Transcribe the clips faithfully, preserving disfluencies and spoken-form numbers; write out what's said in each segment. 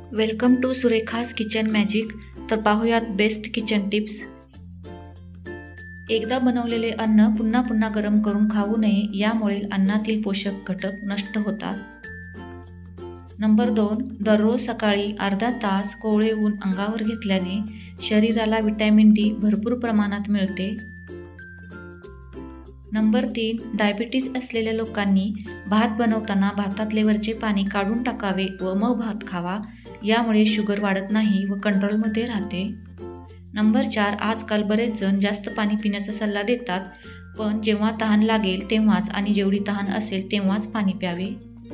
Welcome to Surekha's kitchen magic. तर पाहूयात best kitchen tips. एकदा बनवलेले अन्न पुन्हा पुन्हा गरम करून खाऊ नये, यामुळे अन्नातील पोषक घटक नष्ट होतात। नंबर दोन, दररोज सकाळी अर्धा तास कोवळे ऊन अंगावर घेतल्याने शरीराला विटॅमिन डी भरपूर प्रमाणात मिळते। नंबर तीन, डायबिटीज असलेल्या लोकांनी भात बनवताना भातातले वरचे पाणी काढून टाकावे व मग भात खावा, यामुळे शुगर वाढत नाही व कंट्रोलमध्ये राहते। नंबर चार, आजकाल बरेच जण जास्त पाणी पिण्याचा सल्ला देतात, पण जेव्हा तहान लागेल तेव्हाच आणि जेवढी तहान असेल तेव्हाच पाणी प्यावे।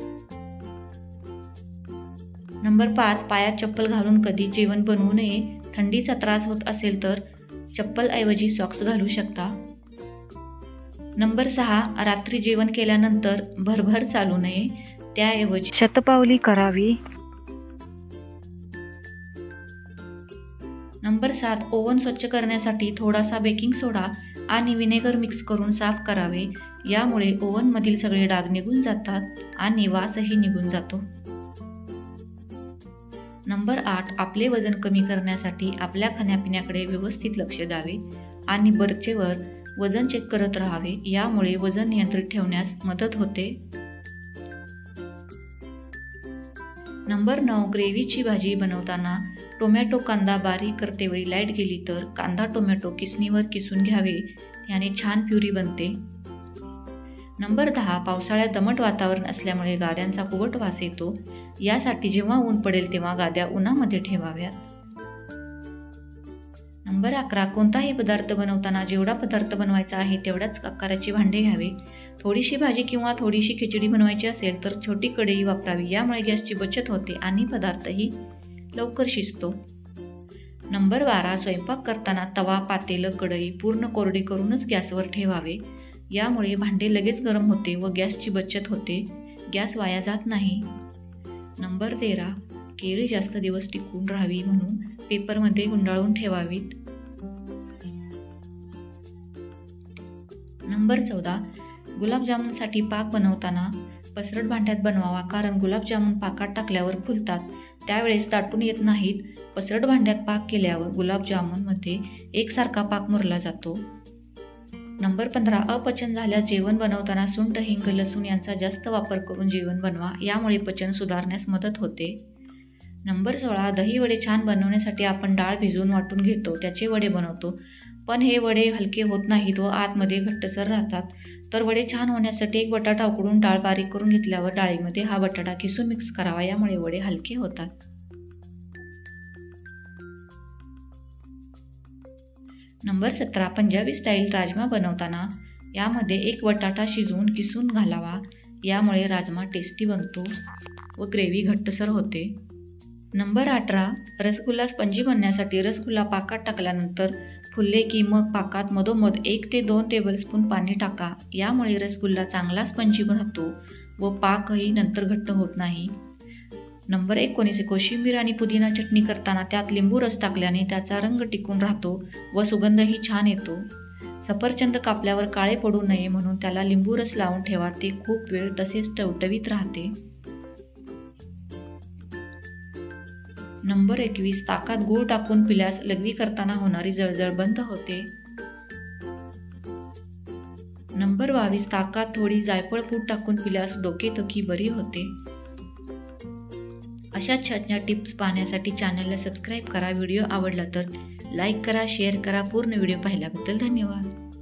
नंबर पाच, पायात चप्पल घालून कधी जेवण बनवू नये। थंडीचा त्रास होत असेल तर चप्पल ऐवजी सॉक्स घालू शकता। नंबर सहा, रात्री जेवण केल्यानंतर भरभर चालू नये, त्याऐवजी शतपावली करावी। नंबर सात, ओव्हन स्वच्छ करण्यासाठी थोडासा बेकिंग सोडा आणि विनेगर मिक्स करून साफ करावे, यामुळे ओव्हनमधील सगळे डाग निघून जातात आणि वासही निघून जातो। नंबर आठ, आपले वजन कमी करण्यासाठी आपल्या खाण्यापिण्याकडे व्यवस्थित लक्ष द्यावे आणि वरचेवर वजन चेक करत राहावे, यामुळे वजन नियंत्रित ठेवण्यास मदत होते। नंबर नऊ, ग्रेव्हीची भाजी बनवताना टोमॅटो कांदा बारीक करतेवेळी लाईट गेली तर कांदा टोमॅटो किसणीवर किसून घ्यावे, याने छान प्युरी बनते। नंबर दहा, पावसाळ्यात दमट वातावरण असल्यामुळे गाद्यांचा कुबट वास येतो, यासाठी जेव्हा ऊन पडेल तेव्हा गाद्या उन्हामध्ये ठेवाव्यात। नंबर अकरा, कोणताही पदार्थ बनवताना जेवढा पदार्थ बनवायचा आहे तेवढ्याच आकाराचे भांडे घ्यावे। थोडीशी भाजी किंवा थोडीशी खिचडी बनवायची असेल तर छोटी कढई वापरावी, यामुळे गॅसची बचत होते आणि पदार्थही लवकर शिजतो। नंबर बारा, स्वयंपाक करताना तवा, पातेलं, कढई पूर्ण कोरडी करूनच गॅसवर ठेवावे, यामुळे भांडे लगेच गरम होते व गॅसची बचत होते, गॅस वाया जात नाही। नंबर तेरा, केळी जास्त दिवस टिकून राहावी म्हणून पेपरमध्ये गुंडाळून ठेवावीत। नंबर चौदा, गुलाबजामुनसाठी पाक बनवताना पसरट भांड्यात बनवावा, कारण गुलाबजामुन पाकात टाकल्यावर फुलतात, त्यावेळेस दाटून येत नाहीत। पसरट भांड्यात पाक केल्यावर गुलाबजामुनमध्ये एकसारखा पाक मुरला जातो। नंबर पंधरा, अपचन झाल्यास जेवण बनवताना सुंठ, हिंग, लसूण यांचा जास्त वापर करून जेवण बनवा, यामुळे पचन सुधारण्यास मदत होते। नंबर सोळा, दही वडे छान बनवण्यासाठी आपण डाळ भिजवून वाटून घेतो, त्याचे वडे बनवतो, पण हे वडे हलके होत नाहीत व आतमध्ये घट्टसर राहतात। तर वडे छान होण्यासाठी एक बटाटा उकडून डाळ बारीक करून घेतल्यावर डाळीमध्ये हा बटाटा किसून मिक्स करावा, यामुळे वडे हलके होतात। नंबर सतरा, पंजाबी स्टाईल राजमा बनवताना यामध्ये एक बटाटा शिजवून किसून घालावा, यामुळे राजमा टेस्टी बनतो व ग्रेव्ही घट्टसर होते। नंबर अठरा, रसगुल्ला स्पंजी बनण्यासाठी रसगुल्ला पाकात टाकल्यानंतर फुलले की मग पाकात मधोमध एक ते दोन टेबलस्पून पाणी टाका, यामुळे रसगुल्ला चांगला स्पंजी बनतो व पाकही नंतर घट्ट होत नाही। नंबर एकोणीस, कोशिंबीर आणि पुदिना चटणी करताना त्यात लिंबू रस टाकल्याने त्याचा रंग टिकून राहतो व सुगंधही छान येतो। सफरचंद कापल्यावर काळे पडू नये म्हणून त्याला लिंबू रस लावून ठेवा, ते खूप वेळ तसेच टवटवीत राहते। नंबर एकवीस, ताकात गूळ टाकून पिल्यास लघवी करताना होणारी जळजळ बंद होते। नंबर बावीस, ताकात थोडी जायफळ पूड टाकून पिल्यास डोकेदुखी बरी होते। अशा छान टिप्स पाहण्यासाठी चॅनलला सबस्क्राईब करा। व्हिडिओ आवडला तर लाईक करा, शेअर करा। पूर्ण व्हिडिओ पाहिल्याबद्दल धन्यवाद।